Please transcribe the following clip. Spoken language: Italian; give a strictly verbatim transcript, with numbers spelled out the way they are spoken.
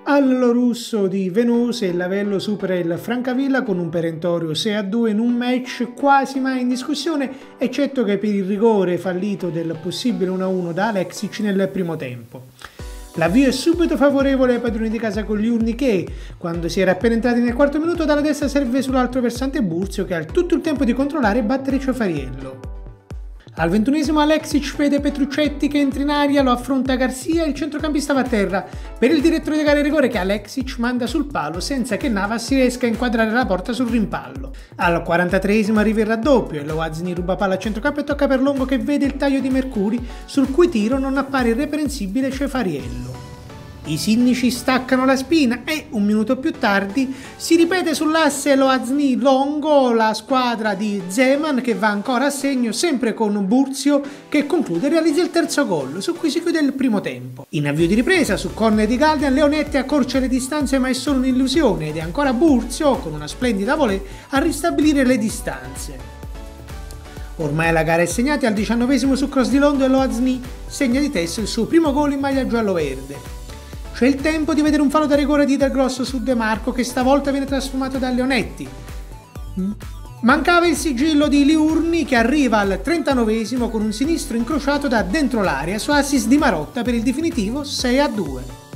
Al russo di Venose il Lavello supera il Francavilla con un perentorio sei a due in un match quasi mai in discussione, eccetto che per il rigore fallito del possibile uno a uno da Aleksic nel primo tempo. L'avvio è subito favorevole ai padroni di casa con gli Urni che, quando si era appena entrati nel quarto minuto, dalla destra serve sull'altro versante Burzio che ha tutto il tempo di controllare e battere Ciofariello. Al ventunesimo Aleksic vede Petruccetti che entra in aria, lo affronta Garcia e il centrocampista va a terra. Per il direttore di gara rigore che Aleksic manda sul palo senza che Navas si riesca a inquadrare la porta sul rimpallo. Al quarantatreesimo arriva il raddoppio e Loazni ruba palla a centrocampo e tocca per Longo che vede il taglio di Mercuri, sul cui tiro non appare irreprensibile Cefariello. I sinnici staccano la spina e, un minuto più tardi, si ripete sull'asse Loazni-Longo la squadra di Zeman che va ancora a segno, sempre con Burzio che conclude e realizza il terzo gol, su cui si chiude il primo tempo. In avvio di ripresa, su corner di Galdian, Leonetti accorcia le distanze ma è solo un'illusione ed è ancora Burzio, con una splendida volée, a ristabilire le distanze. Ormai la gara è segnata e al diciannovesimo su cross di Londo e Loazni segna di testa il suo primo gol in maglia giallo-verde. C'è il tempo di vedere un fallo da rigore di Del Grosso su De Marco che stavolta viene trasformato da Leonetti. Mancava il sigillo di Liurni che arriva al trentanovesimo con un sinistro incrociato da dentro l'area su assist di Marotta per il definitivo sei a due.